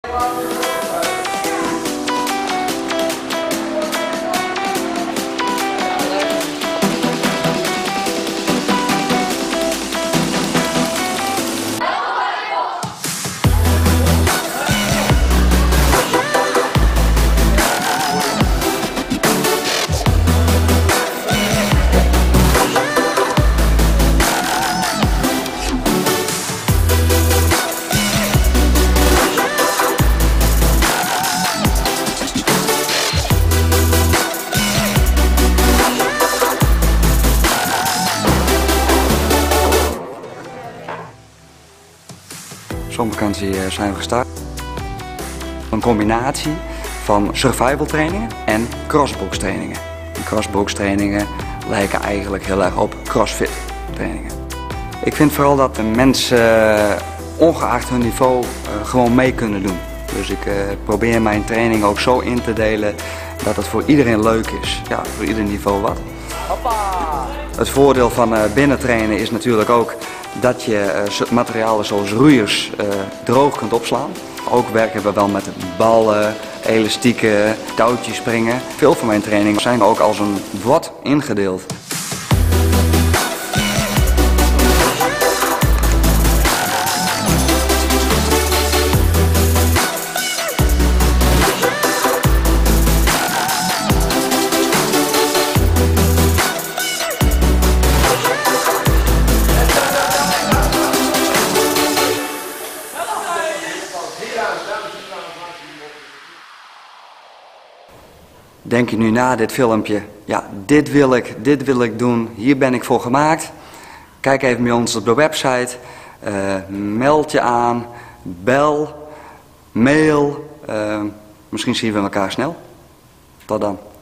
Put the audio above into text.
Zomervakantie zijn we gestart. Een combinatie van survival trainingen en crossbox trainingen. Die crossbox trainingen lijken eigenlijk heel erg op crossfit trainingen. Ik vind vooral dat de mensen ongeacht hun niveau gewoon mee kunnen doen. Dus ik probeer mijn training ook zo in te delen dat het voor iedereen leuk is. Ja, voor ieder niveau wat. Hoppa! Het voordeel van binnentrainen is natuurlijk ook dat je materialen zoals roeiers droog kunt opslaan. Ook werken we wel met ballen, elastieken, touwtjes springen. Veel van mijn trainingen zijn ook als een WOD ingedeeld. Denk je nu na dit filmpje, ja, dit wil ik doen, hier ben ik voor gemaakt. Kijk even bij ons op de website, meld je aan, bel, mail, misschien zien we elkaar snel. Tot dan.